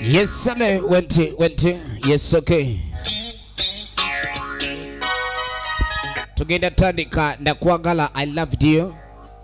Yes, Sunday went it. Yes, okay. Together, Tandika, Nakwagala, I loved you.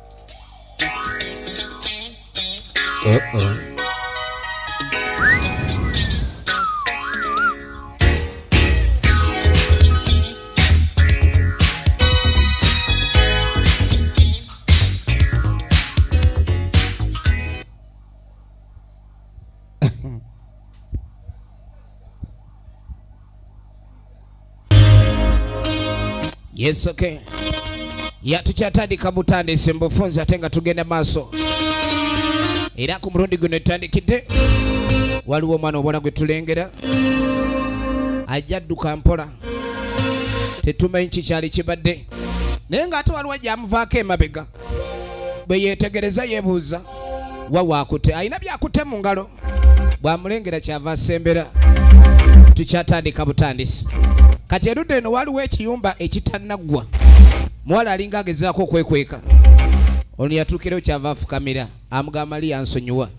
Yes, okay. Ya tuchatandika mutandise mbufunza tenga tugenda maso. Era ku mulundi guno tandikidde. Waliwo mwana obona gwe tulengera. Ajadduka mpola. Tetumanyi kikyali kibadde. Naye ng'ate waliwo ajamuvaako emabega. Bwe yeetegereza yeebuuza. Wawa akute. Alina byakute mu ngalo. Bw'amulengera kyava asembera. Tukyatandika butandisi. Kati erudde eno waliwo ekiyumba ekitannagwa. Muwala alinga agezaako okwekweka. Ono yatuukirayo kyava afukamira. Amugamba ali yansonyiwa.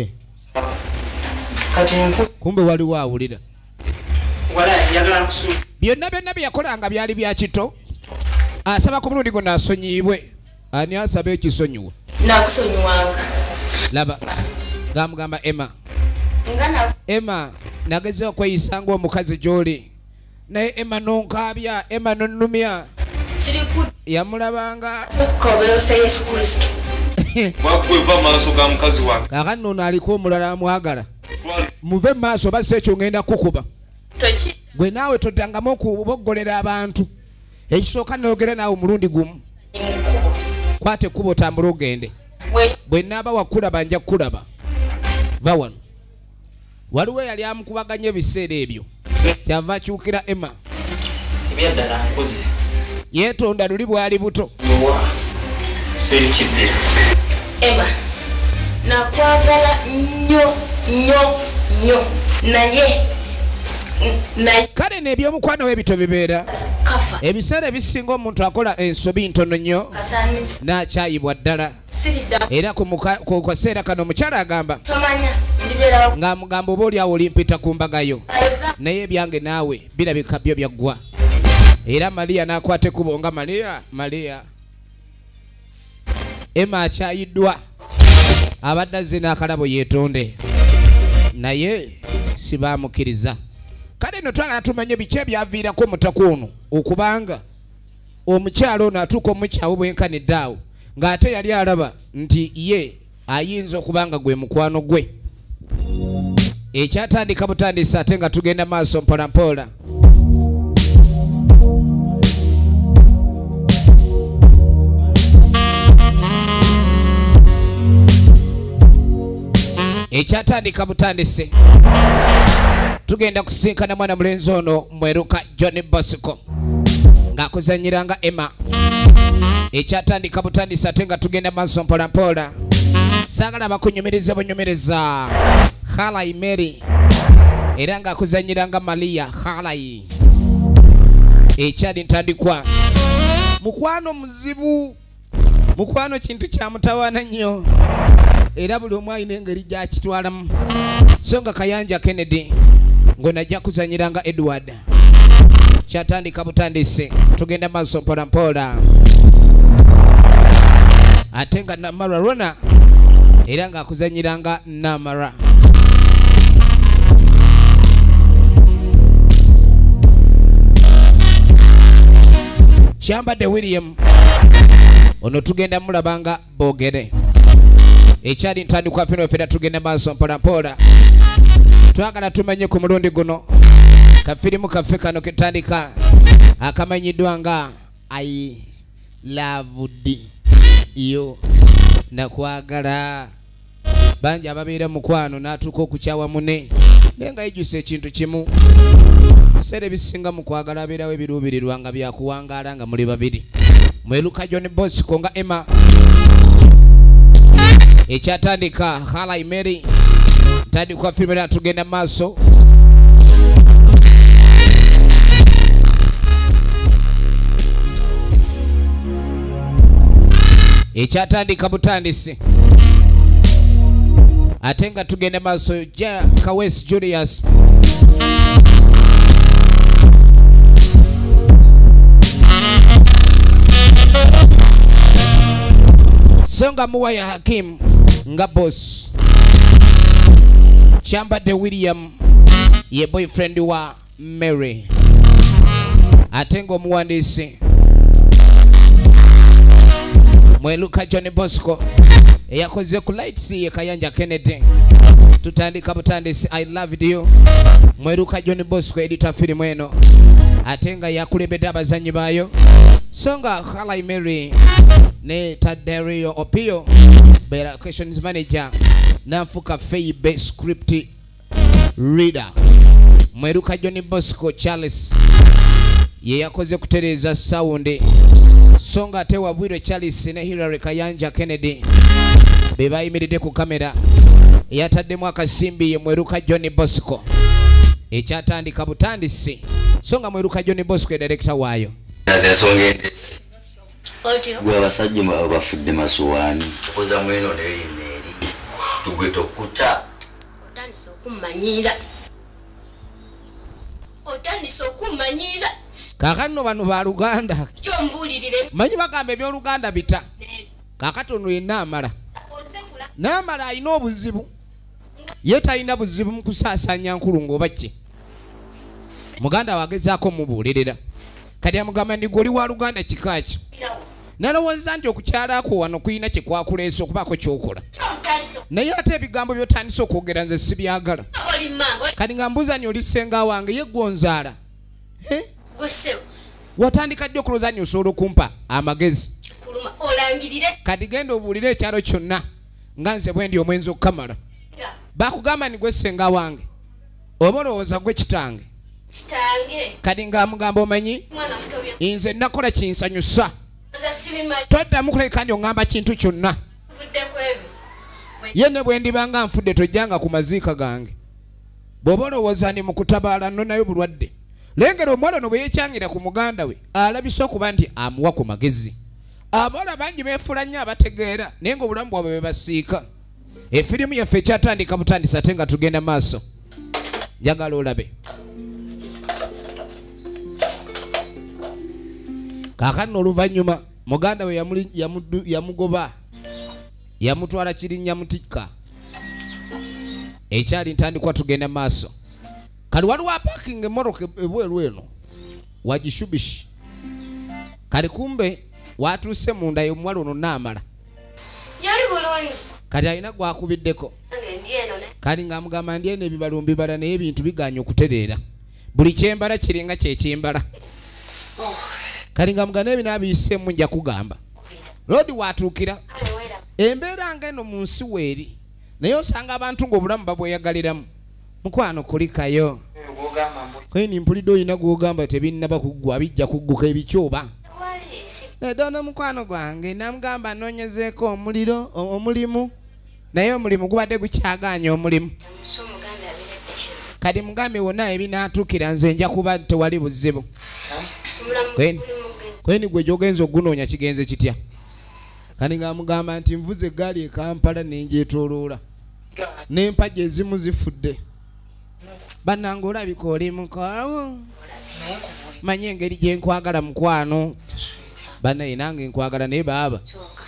Kumbe waliwo awulira. Byonna bye yakolanga byali bya kito. Asaba ku mulundi guno asonyiibwe. Ani asaba ekisonyiwa? Nakusonyiwanga. Laba. Gamugamba Emma. Emma nagezaako okweyisanga omukazi gy'oli. Naye Emma nonkabya, Emma nonnumya. Yamulabanga. Koberosa Yesu Kristo. Wakweva maaso ga mukazi wange. Kakati nno aliko omulala amwagala. Muve maaso basi ekyo ngenda kukuba. Gwe naawe toddangamu okuboggolera abantu. Ekisooka noogera naawe omulundi gumu. Kwate ekkubo otambule ogende. Bwe nnaaba wakulaba nja kukulaba. Va wano. Waliwo yali amukubaganya ebiseera ebyo. Kyava akyukira Emma. Ebyaddala nkoze. Yeetonda luli bwali buto. Seri kibbira. Emma, nakwagala nnyo. Naye. Kale n'ebyomukwano w'ebito bibeera. Kafa. Ebiseera ebisinga omuntu akola ensobi ntono nnyo. N'akyayibwa ddala. Era ku kaseera kano omukyala agamba. Tomanya. Ng'amugamba oba oli awo olimpita ku mbagayo. Naye ebyange naawe birabika byo byaggwa. Era Maria n'akwata ekkubo nga Maria. Emma akyayiddwa. Abadde azze n'akalabo yeetonde. Naye sibaamukiriza. Kale nno twagala tumanye biki ebyaviirako omutaka ono okubanga omukyalo ono atuuka omukyawo bwenkanidde awo ng'ate yali alaba nti ye ayinza okubanga gwe mukwano gwe. Ekyatandika butandisi ate nga tugenda maaso mpolampola. Ekyatandika butandisi tugenda kusinkana mwana mulenzi ono mweruka John Bosco ng'akuzanyiranga Emma. Ekyatandika butandisi ate nga tugenda maaso mpolampola. Saagala bakunyumiriza bunyumiriza Halai Mary era ng'akuzanyiranga Maria Halai. Ekyali ntandikwa mukwano muzibu. Mukwano kintu kya mutawaana nnyo. Era buli omu alina engeri gy'akitwalamu. So nga Kayanja Kennedy ng'onajja kuzanyiranga Edward. Kyatandika butandisi tugenda maaso mpolampola. Ate nga Namara Rona era ng'akuzanyiranga Namara. Kyambadde William ono tugenda mulabanga boogere. Ekyali ntandikwa fino fena tugenda maaso mpolampola. Twagala tumanye ku mulundi guno kafirimu kaffe kano ketandika akamanyiddwa nga I loved you. Nakwagala. Bangi ababeera mukwano n'atuuka okukyawa mune naye nga yejjusa ekintu kimu. Ebiseera ebisinga mu kwagala abeerawo ebiruubirirwa nga byakuwangaala nga muli babiri. Mweruka John Bosco nga Emma. Ekyatandika Halai Mary. Tandikwa filime na tugenda maaso. Ekyatandika butandisi atenga tugende maaso ja Kawes Julius songa muwa ya Hakim nga boss Chamba de William ye boyfriend wa Mary atengo muwandisi Mweluka John Bosco yakoze ku lights ye Kayanja Kennedy tutandika butandisi I loved you Mweluka John Bosco editor film eno atenga yakulembedde abazanyi bayo songa Khalai Mary ne Taderio Opio Bera questions manager Nafuka Feibe script reader Mweluka John Bosco Charles ye yakoze kutereza sound songa tewa Bwire Charles ne Hillary Kayanja Kennedy beba imiride ku kamera yataddemu akasimbi ye Mweluka John Bosco ekyatandika butandisi songa Mweluka John Bosco director wayo nazensonga endesi gwe abasajja bafudde masuwaani okoza mweno nerimeri tugwe tokuta otandise okumanyira kakano bano ba Luganda kyombuulirire manyi bagamba ebyoluganda bita kakatono yenamala namala alina obuzibu ye talina buzibu mu kusaasanya nkulu ng'obaki muganda wagezaako mubuulirira kati amugamba ndi goli wa Luganda kikaaki nalowooza nti okukyalaako wano kuyina kye kwakuleese okubaako kyokola naye ate ebigambo by'otandise okwogera nze sibyagala kati nga mbuuza ni oli ssenga wange ye gwonzaala watandika ddi okulowooza ni osobola okumpa amagezi kati genda obuulire ekyalo kyonna nga nze bwe ndi omwenzi okukamala bakugamba ni gwe ssenga wange oba olowooza gwe kitange kati nga amugamba omanyi nze nakola kinsanyusa toddamu kuleka ndi oŋŋamba kintu kyonna ye ne bwe ndibanga nfudde tojjanga ku maziika gange bw'oba olowooza ndi mu kutabaala nno nayo bulwadde lengera omuwala ono bwe yekyangira ku muganda we alabise okuba nti amuwa ku magezi abawala bangi beefuula nnyo abategeera naye ng'obulamu bwabwe bwe basiika efirimu yaffe ekyatandika butandisa ate nga tugenda maaso njagala olabe kaakano oluvannyuma muganda we yamugoba yamutwala kirinnya mutikka ekyali ntandikwa tugenda maaso kali waliwo aparking emmotoka ebweru eno wagishubishi kali kumbe watuuse munda y'omuwala ono naamala yali bulungi kati alina gwakubiddeko kali ng'amugamba ndi eno ebibala mbibala naye ebintu biganya okutereera buli kyembala kiringa kyekyembala kali ng'amugamba n'ebinaabiyiseemu nja kugamba lodi watuukira embeera ng'eno mu nsi weeri naye osanga abantu ng'obulamu babweyagaliramu mukwano kulikayo kweni mpulidde oyina gwogamba tebinnaba kuggwa bijja kugguka ebikyoba nedona mukwano gwange namugamba noonyezeeko omuliro omulimu naye omulimu gubadde gukyaganya omulimu kati mugambe wonna ebinaatuukira nze nja kuba tewali buzibu kweni gwe gyogenza ogunoonya kigenze kitya kati ngaamugamba nti nvuze eggaali e Kampala nengyetooloola n'empagi ezimu zifudde bannange olabika oli mukaawo manyi engeri gye nkwagala mukwano bannaye nange nkwagala naye baaba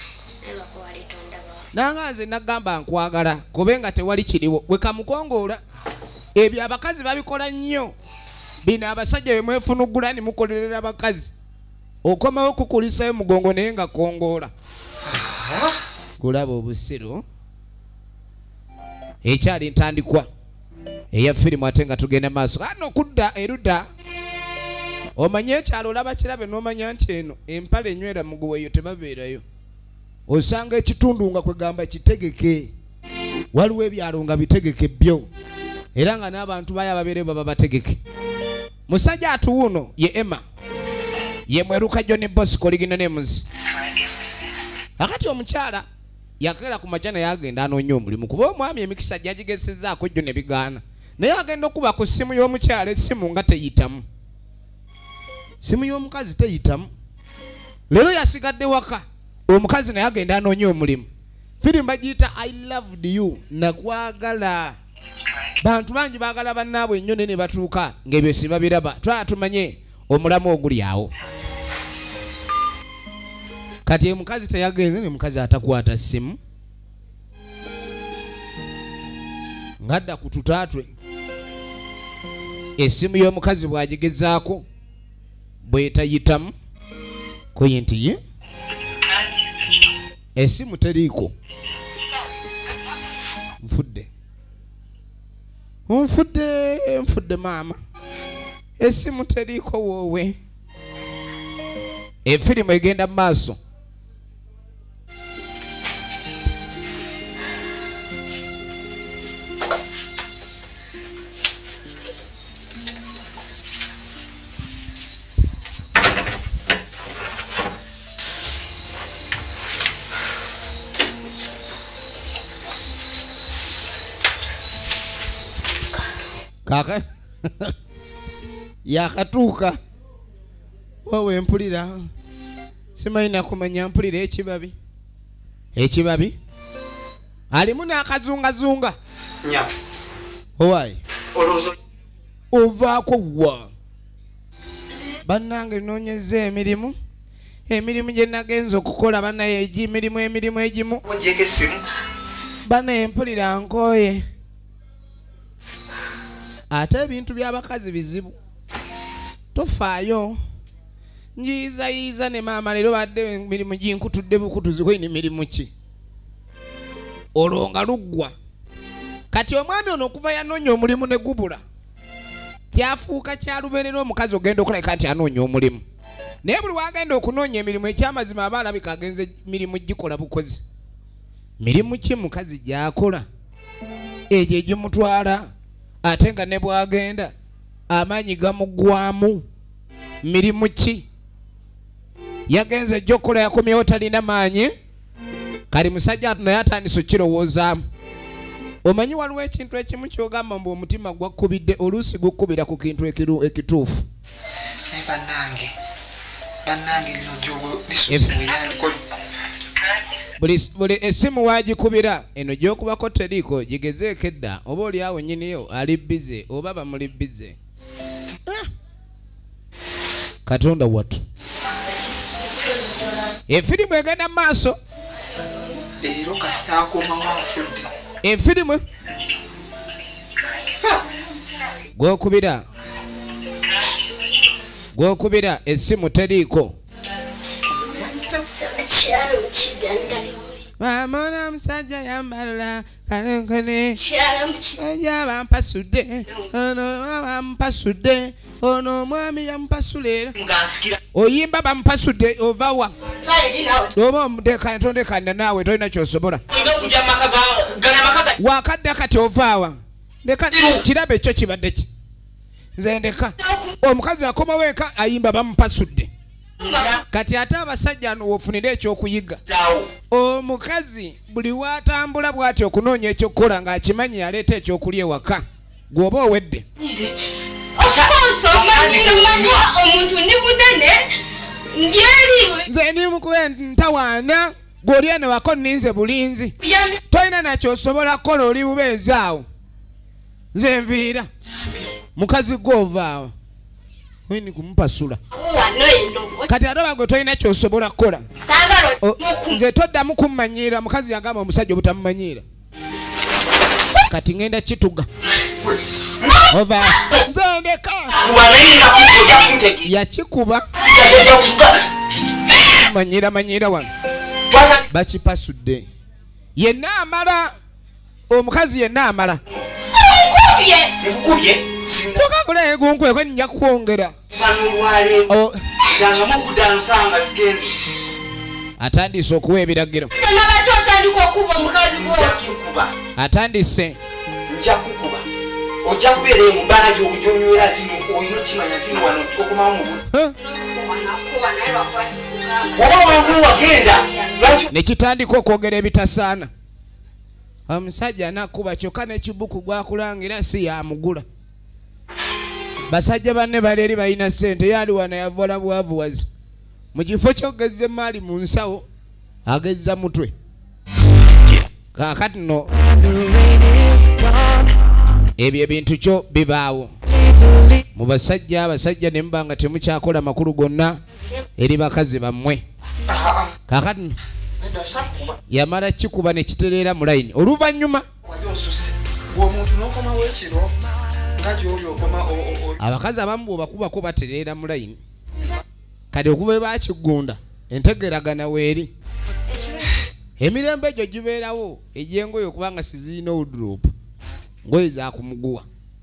nange nze nagamba nkwagala kubenga tewali kiriwo wekamukongoola ebyo abakazi babikola nnyo bino abasajja bye mwefunugula ni mukolerera abakazi okomawo kukulisayo mugongo naye nga kongoola kulaba obusiru ekyali ntandikwa eya firimu ate nga tugenda maaso ano okudda erudda omanye ekyalo olaba kirabe n'omanya nti eno empale enywera muguweyo tebabeerayo osanga ekitundu nga kwegamba kitegeke waliwo ebyalo nga bitegeke byo era nga n'abantu bayo ababeere baba bategeke musajja atuwuno ye Emma ye Mweluka John Bosco ligino nemuzi akati omukyala yakera ku majana yagenda anoonya omulimu kuba omwami emikisa gyagigezezzaako jjo ne bigaana naye agenda okuba ku ssimu y'omukyala essimu nga teyitamu simu y'omukazi teyitamu leero yasigadde waka omukazi naye agenda anoonya omulimu Firimu bagiyita I loved you, nakwagala. Bantu bangi baagala bannaabwe ennyo ne batuuka ng'ebyo si babiraba. Twala tumanye omulamu oguli awo. Kati omukazi teyagenze ne mukazi atakwata ssimu. Ngadda ku tutaatwe. Essimu y'omukazi bw'agigezaako bw'etayitamu kuyi nti ye essimu teriiko. Nfudde maama. Essimu teriiko woowe. Efirimu egenda mu maaso. Kaka yakatuuka wowe mpulira simanyi nakumanya mpulira ekibabi alimu n'akazungazunga owayi ovaako wa bannange noonyeza emirimu gye nagenza okukola bannaye emirimu egimu bannaye mpulira nkooye. Ate ebintu by'abakazi bizibu. Tofaayo. Njiyiza ne maama leero badde emirimu ginkutudde bukutuzi ko ni mirimu ki? Olwo nga luggwa. Kati omwami ono okuva yanoonya omulimu ne gubula. Kyafuuka kyalubeerera omukazi ogenda okulabika nti anoonya omulimu. Naye buli wagenda okunoonya emirimu ekyamazima aba alabika agenze mirimu gikola bukozi. Mirimu ki mukazi gy'akola? Egyo egimutwala. Ate nga ne bwagenda amaanyi gamuggwamu. Mirimu ki? Yagenze ejja okukola yakomyewo talina maanyi. Kali musajja naye atandise okirowoozaamu. Omanyi waliwo ekintu ekimu ky'ogamba mbu omutima gwakkubidde oluusi gukkubira ku kintu ekituufu. Bannange lino gyobo lisuusi bweyandikola. Buli essimu wagikubira eno gy'okubako teriiko gigezeeko edda oba oli awo nnyiniyo ali bize oba bamuli bize. Katonda wattu. Efirimu egenda mu maaso. Leero kasita akomawo afudde. Efirimu gw'okubira essimu teriiko. Mamona musajja yambala kalenkane ejja bampasudde ono omwami yampasula oyimba bampasudde ovawa oba omutondekanda naawe tolina kyosobola wakadde kati ovaawa kiraba ekyo kibadde ki nze ndeka omukazi akomawo eka ayimba bampasudde. Kati ate abasajja ofunira ekyokuyiga. Omukazi buli watambula bw'ati okunoonya ekyokukola ng'akimanyi aleeta ekyokulya ewaka gw'oba owedde. Nze ndi mukuba ntawaana gw'oli eno wako nninze bulinzi. Tolina nakyosobola kukola oli bubeezi awo. Nze nviira. Mukazi gw'ovaawa. Wini kumpasula. Kati ate gwe tolina kyosobola kukola. Nze toddamu kummanyiira mukazi yagamba omusajja obutamumanyiira. Kati ngenda kituga. Ova. Nze ndeka. Yakikuba. Manyiira wano. Bakipasudde. Yenna amala. Omukazi yenna amala. Ekukubye. Tukakula egunkwe kwe nja kwongera. Atandise okuwa ebiragiro. Atandise. Nja kukuba. Ojja kubeera mu bbala gy'okunywera ati oyina okimanya ati wano okumawo mu buli. Nekitandika okwogera ebitasaana. Omusajja anakuba kyokka n'ekibuku gwakulangira si yamugula. Basajja banne bali eri balina ssente yali wana yavola bwavuwazi. Mu kifo ky'ogezza emaali mu nsawo agezza mutwe. kakati no ebyo ebintu kyo bibaawo mu basajja abasajja ne mubanga temukyakola makulu gonna eri bakazi bammwe kakati yamala kikuba ne kitereera mu layini oluvannyuma abakazi abamu bwebakubako batereera mu layini kati okuba bakigunda entegeragana weeri emirembe egyo gibeerawo egy'engoye okubanga sizirina wardrobe ngoye zakumuguwa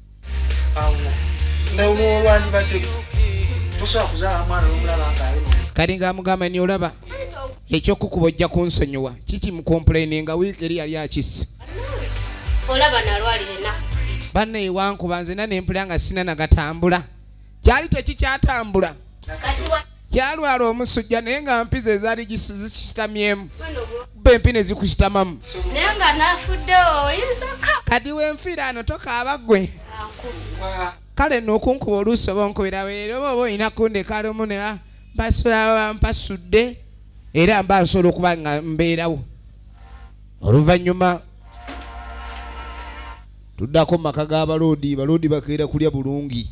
kati ng'amugamba ni olaba ekyokukuba ojja kunsonyiwa kiki mukomplaininga wiiki eri yali akisse olaba nalwalirena banne ewankuba nzena nempulira nga sina nagatambula kyali tekikyatambula kyalwala omusujja naye nga mpiza ezaali zisitamyemu bempi ne zikusitamamu naye nga nafuddewo oyinzaka kati wenfiira ano tokaaba ggwe kale nno okunkuba oluusi oba onkubira weero oba olina kundeka lumu ne basula mpasudde era mba nsobola okuba nga mbeerawo oluvannyuma tuddako mu maka g'abaloodi bakeera kulya bulungi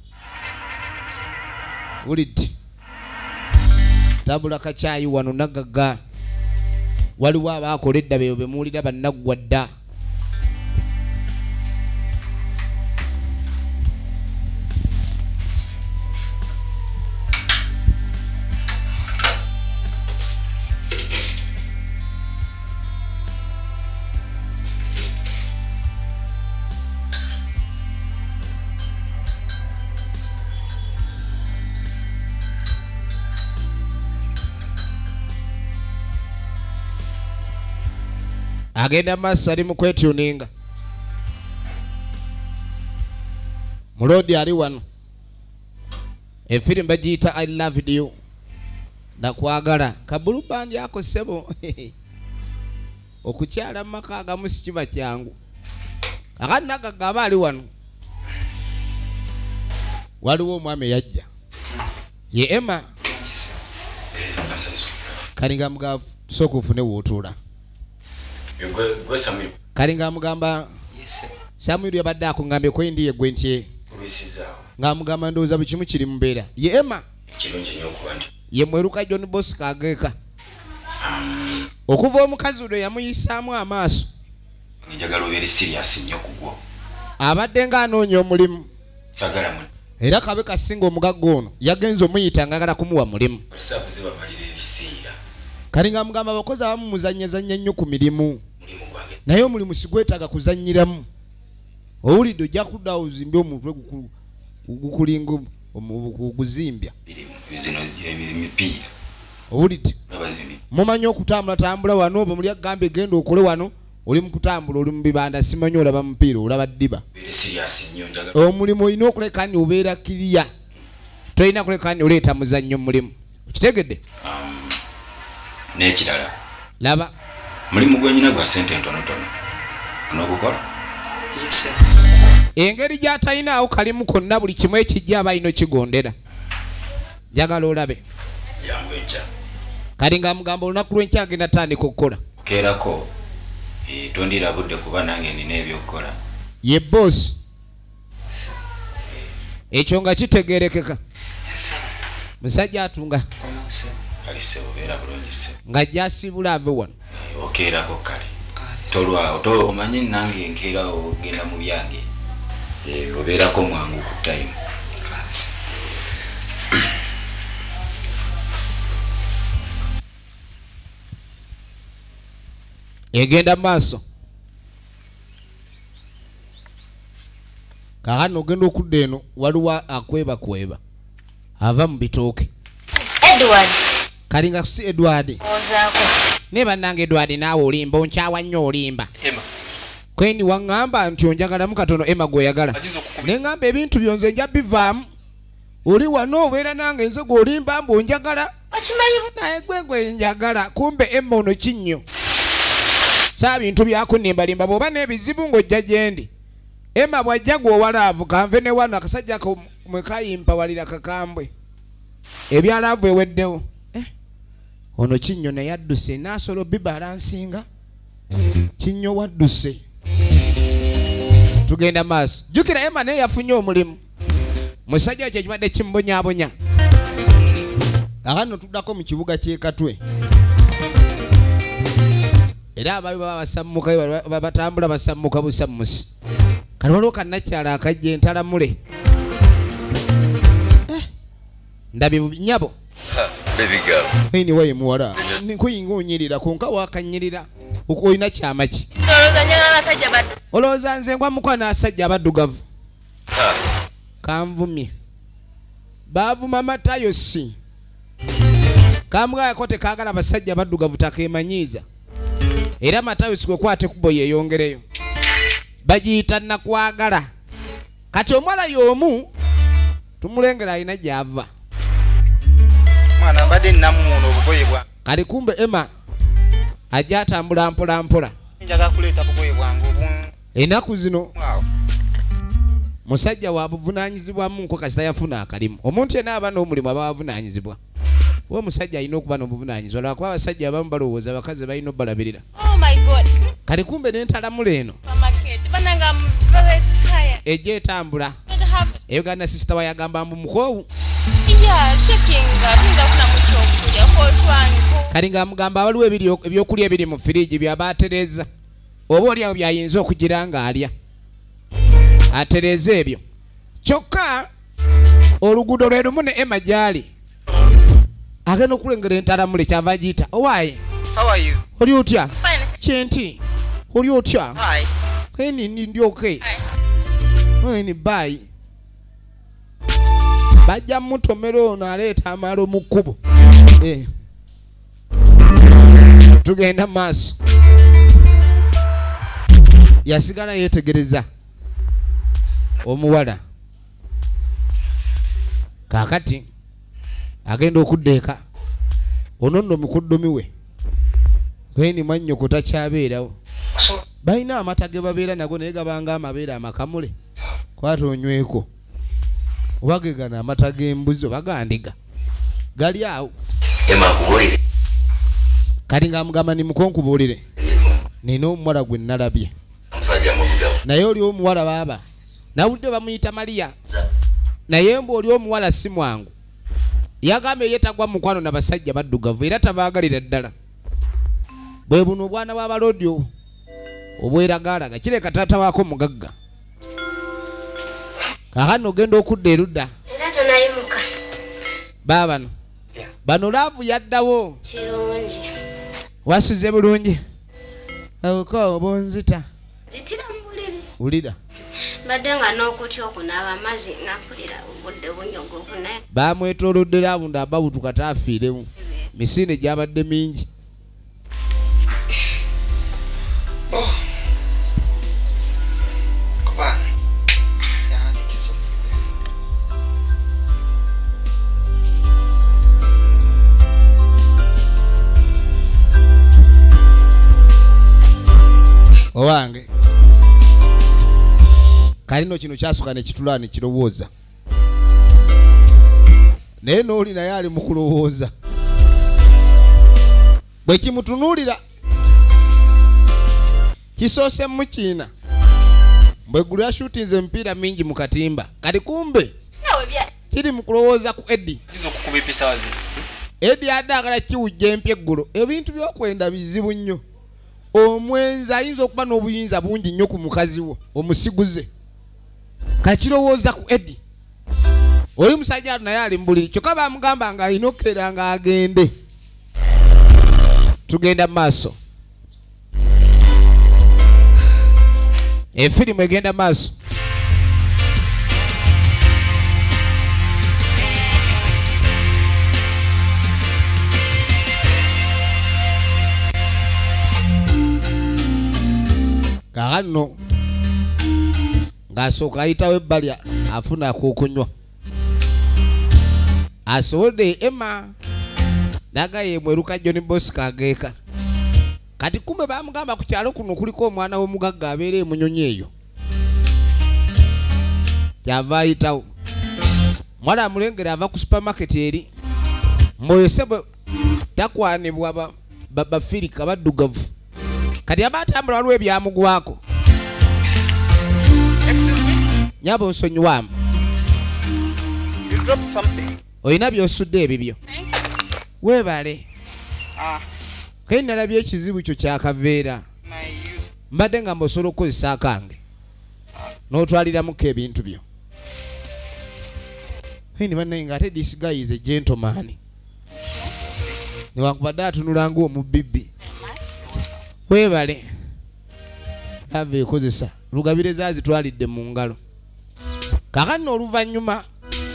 bulidde tabula kacaayi wano nagagga waliwo abaakola edda beyo bemuwulira bannaggwa dda agenda maaso ali mu kwetuninga mulodi ali wano efirimu bagiyita I loved you nakwagala kabulubandi ako ssebo okukyala mu maka agamu si kiba kyangu akati nagagga aba ali wano waliwo omwami yajja ye Emma kalinga mugavu sooka ofune wootuula kali ng'amugamba Samuel yabadde akungambye kwendi ye gwe ntye ng'amugamba ndowooza buli kimu kiri mu mbeera ye Emma ye mweruka John Bosco ageeka okuva omukazi oyo yamuyisaamu amaaso abadde ng'anoonya omulimu era kabe kasinga omugagga ono yagenza omuyita ng'agala kumuwa mulimu kali ng'amugamba abakozi abamu muzannyazannya nnyo ku mirimu naye omulimu sigwetaaga kuzannyiramu owulidde ojja kuddawo ozimbye omutwe gukulinga guzimbya owulidde mumanyi okutambulatambula wano oba muli agambye genda okole wano oli mu kutambula oli mu bibanda simanyi olaba mupiira olaba ddiba omulimu olina okuleka ni obeera kiriya tolina kuleka ni oleeta muzannyo mulimu okitegedde n'ekirala laba mulimu gwenyina gwa sente ntonotono onogukola engeri gy'atalinaawo kalimu konna buli kimu ekijja aba alina okigondera njagala olabe jangu enkya kali ng'amugamba olunaku lw'enkya agenda tandika okukola okeerako tondira budde kuba nange nina ebyokukola ye bosi ekyo nga kitegeerekeka musajja atunga nga asibula ave wano okeerako kale tolwawo omanyi nange nkeera ogenda mu byange obeerako mwangu ku time egenda maaso kakano ogenda okudda eno waliwo akwebakweba ava mu bitooke Edward kalinga si Edward ozaako ne bannange Edward naawe olimba onkyawa nnyo olimba kwendi waŋŋamba nti onjagalamu katono Emma gweyagala ne ŋŋamba ebintu byonze nja bivaamu oli wano obeera nange nze gw'olimba mbu onjagala naye gwe njagala kumbe Emma ono kinnyo saa bintu byakunimbalimba bw'oba n'ebizibu ng'ojja gyendi Emma bw'ajja gw'owalaavu kanve ne wano akasajja mwe kayimpawalira kakambwe ebyalaavu eweddewo ono kinnyo naye adduse naasolo bibalansinga kinyo wadduse. Tugenda maaso. Jukira Emma naye yafunye omulimu. Musajja kye kibadde kimbonyabonya. Ahano tuddako mu kibuga ky'e Katwe. Era ababi baba basammuka batambula basammuka busammusi. Kati waliwo kannakyala akajja entalamule. Ndabi nyabo. Baby girl. Hini wayi muwala. Nkuyinga onyirira konka wakanyirira. Ukoyina kyama ki? Soloza nyala abasajja baddu. Olowooza nze ngwa mukwana asajja abaddugavu. Kanvumye. Baavuma Matayo si. Kamugaya kote kaagala abasajja abaddugavu takeemanyiiza. Era Matayo si kwekwate kubo yeeyongereyo. Bagiyita Nakwagala. Kati omwala y'omu tumulengera alina gy'ava. Mwana mbadde nnamuno obugoye bwa. Kati kumbe Emma ajja atambula mpola mpola. Njaga kuleeta bugoye bwange obu. Ennaku zino Wow. musajja wa buvunaanyizibwamu nko kasita yafuna akalimu. Omuntu yenna aba n'omulimu aba wavunaanyizibwa. Wo musajja alina okuba n'obuvunaanyizibwa. Lwakuba abasajja abamu balowooza abakazi balina obbalabirira. Oh my god. Kati kumbe n'entalamula eno Mama kid, bananga I'm very tired. ejja etambula. Not have. Uganda sister wa yagamba mbu mukoowu. Yeah, checking. Pinda kuna muchokulya for twangu. Kati ng'amugamba waliwo ebyokulya ebiri mu firiji byaba atereeza. Oba olyawo byayinza okugira ng'alya. Atereeza ebyo. Kyokka oluguudo lwe lumu ne Emma gy'ali. Agenda okulengera entalamule kyava agiyita. Owaaye. How are you? Oli otya? Fine. Kyenti. Oli otya? Hi. Keni ndi okay. Ni bye. Bajja mutomera ono aleeta amalo mu kkubo. Tugenda maaso. Yasigala yeetegereza omuwala. Kaakati agenda okuddeeka. Ono nno mukuddomi we. Keni mannyo takyabeerawo. Balina amata ge babeera nago naye gabanga amabeera amakamule. Kwata onyweko. Oba ge gano amata g'embuzi oba gandiga. Gali awo. Emma kubuulire. Kati ng'amugamba nimukonkubuulire. Nina omuwala gwe nalabye. Omusajja mubugavu. Naye oli omuwala baaba. Nawulidde bamuyita Maria. Naye mbu oli omuwala si mwangu. Yagambye ye tagwa mukwano n'abasajja baddugavu era tabaagalira ddala. Bwe buno obwana bw'abalodyo obweragaalaga kireka taata waako mugagga. Kaakano ogenda okudda erudda. Era tonayimuka. Baabano. Bano laavu yaddawo. Kirungi. Wasuze bulungi. Awuko obonzita. Zitira mu buliri. Wulira. Badde nga n'okutya okunaaba amazzi nga mpulira obudde bunyogo obunaye. Baamwetoolodde laavu nd'ababutuka taafiiremu. Misinde gyabadde mingi. Owange kalino kino kyasuka ne kitula ne kirowooza. Naye n'oli naye ali mu kulowooza. Bwe kimutunuulira kisoose mu kiina. Bwe yashutinze emipiira mingi mu katimba. Kati kumbe Nawe bya. kiri mu kulowooza ku Eddie. Kizo kukuba episawa zino. Eddie addaagala kiwujja empya eggulo. Ebintu by'okwenda bizibu nnyo. Omwenzi ayinza okuba n'obuyinza bungi nnyo ku mukazi wo omusiguze. Kakirowooza ku Eddie. Oli musajja naye ali mu buliri. Kyokka baamugamba nga alina okukera nga agende. Tugenda maaso. Efirimu egenda maaso. Kaakano ng'asooka ayitawo ebbali afuna ak'okunywa. Asobodde Emma nagaye mweruka John Bosco ageeka. Kati kumbe baamugamba ku kyalo kuno kuliko omwana w'omugagga abeera emunyonyi eyo. Kyava ayitawo. Mwala amulengera ava ku supermarket eri. Mwoyo sebo takwanibwa bafirika baddugavu. kati abatambula waliwo ebyamugwako. Excuse me? Nyabo nsonyiwamu. You dropped something. Oyina by'osudde ebibyo. Weebale. Kale nalabye ekizibu kyo kyakaveera. Mbadde nga mbosobola okukozesa akange. N'otwaliramuko ebintu byo. Hindi bannaye ng'ate this guy is a gentleman. Newankubadde atunula ng'omubibbi. Weebale. Lava ekozesa. Lugabire zaazitwalidde mu ngalo. Kaakano oluvannyuma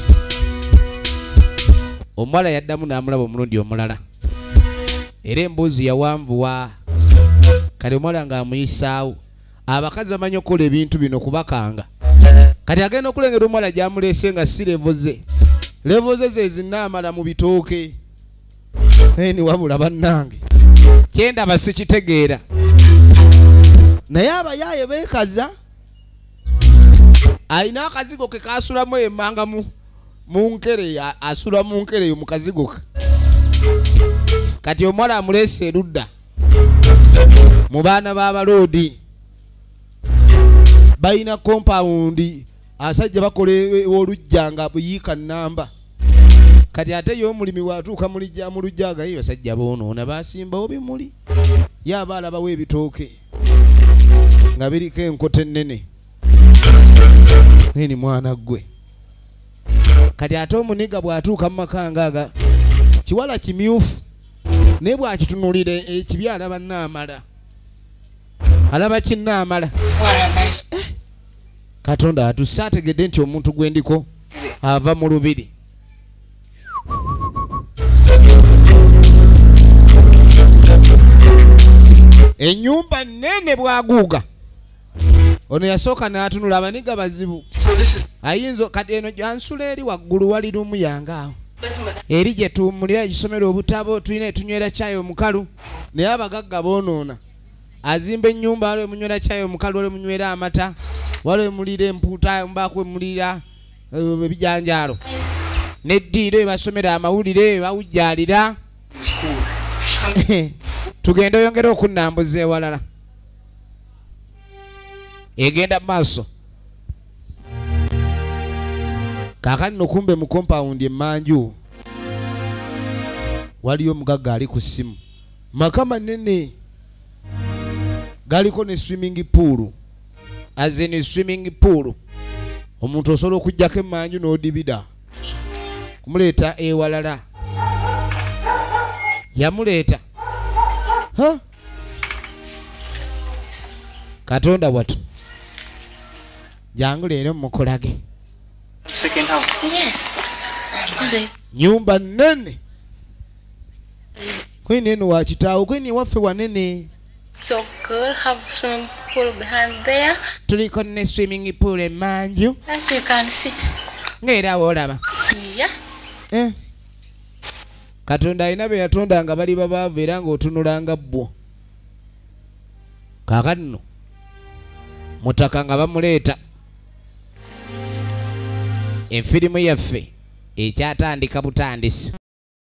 omuwala yaddamu n'amulaba omulundi omulala. Era emboozi yawanvuwa. Kati omuwala ng'amuyisaawo. Abakazi bamanyi okukola ebintu bino kubakanga. Kati agenda okulengera omuwala gy'amuleese nga si levo ze. Levo ze ze zinaamala mu bitooke. Ni wabula bannange. Kyendaba sikitegeera. Naye abayaaye beekaza. Alina akazigo ke kaasulamu emmanga mu nkere, asula mu nkere yo mu kazigo ke. Kati omuwala amuleese erudda. Mu baana b'abaloodi. Bayina kompawundi. Asajja bakola olujja nga buyiika nnamba. Kati ate y'omulimi watuuka mu lujjaga ye basajja boonoona baasimbawo bimuli. Ye aba alabawo ebitooke nga biriko enkota ennene. Ni mwana gwe. Kati ate omuniga bw'atuuka mu maka ngaaga kiwala kimyufu naye bw'akitunuulira ekibi alaba nnaamala. Alaba kinnaamala. Katonda atusse ategedde nti omuntu gwe ndiko ava mu lubiri. Ennyumba nnene bwaguuga. Ono yasooka n'atunula abaniga bazibu. Ayinza kati eno gyansula eri waggulu wali lumu yangaawo. Eri gye tuwummulira ekisomero obutabo tulina etunywera caayi omukalu naye abagagga boonoona. Azimba ennyumba waliwo emunywera caayi omukalu waliwo emunywera amata waliwo emulira empuuta mbaako emulira ebijanjaalo. N'eddiiro ebasomera amawulire ebawujjaalira. Tugenda oyongera okunnambuza ewalala. Egenda maaso. Kaakati nokumbe mu compound emmanju waliyo omugagga ali ku ssimu. Maka manene galiko ne swimming pool. As in swimming pool. Omuntu osobola okujjako emmanju n'odibida. Kumuleeta ewalala. Yamuleeta. Katonda watu. Jangu leero mukolage. Second house. Yes. Nyumba nene. Kwini eno wa kitaawo kwini waffe wanene. So good, have swimming pool behind there. Tuliko ne swimming pool emmanju. As you can see. Ng'era olaba. Yeah. Katonda alina be yatonda nga bali babaavu era ng'otunulanga bwo. Kaakati nno mutaka nga bamuleeta. Enfirimu yaffe ekyatandika butandisi.